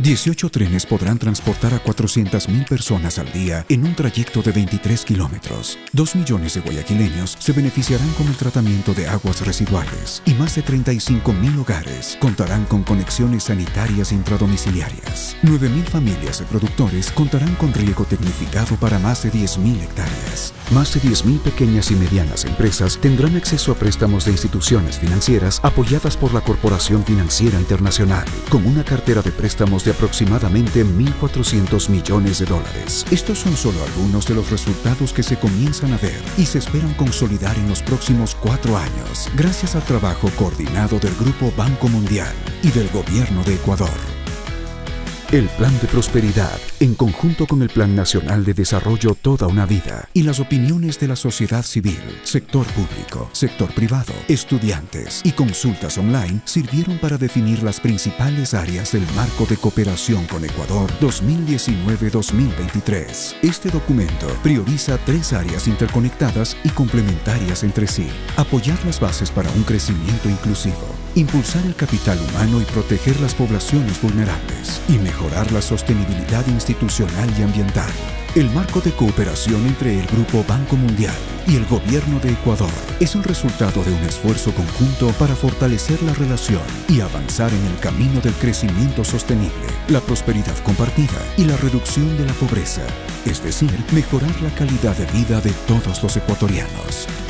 18 trenes podrán transportar a 400.000 personas al día en un trayecto de 23 kilómetros. 2 millones de guayaquileños se beneficiarán con el tratamiento de aguas residuales y más de 35.000 hogares contarán con conexiones sanitarias intradomiciliarias. 9.000 familias de productores contarán con riego tecnificado para más de 10.000 hectáreas. Más de 10.000 pequeñas y medianas empresas tendrán acceso a préstamos de instituciones financieras apoyadas por la Corporación Financiera Internacional, con una cartera de préstamos de aproximadamente 1.400 millones de dólares. Estos son solo algunos de los resultados que se comienzan a ver y se esperan consolidar en los próximos 4 años, gracias al trabajo coordinado del Grupo Banco Mundial y del Gobierno de Ecuador. El Plan de Prosperidad, en conjunto con el Plan Nacional de Desarrollo Toda una Vida y las opiniones de la sociedad civil, sector público, sector privado, estudiantes y consultas online, sirvieron para definir las principales áreas del Marco de Cooperación con Ecuador 2019-2023. Este documento prioriza 3 áreas interconectadas y complementarias entre sí: apoyar las bases para un crecimiento inclusivo, impulsar el capital humano y proteger las poblaciones vulnerables, y mejorar la sostenibilidad institucional y ambiental. El marco de cooperación entre el Grupo Banco Mundial y el Gobierno de Ecuador es el resultado de un esfuerzo conjunto para fortalecer la relación y avanzar en el camino del crecimiento sostenible, la prosperidad compartida y la reducción de la pobreza, es decir, mejorar la calidad de vida de todos los ecuatorianos.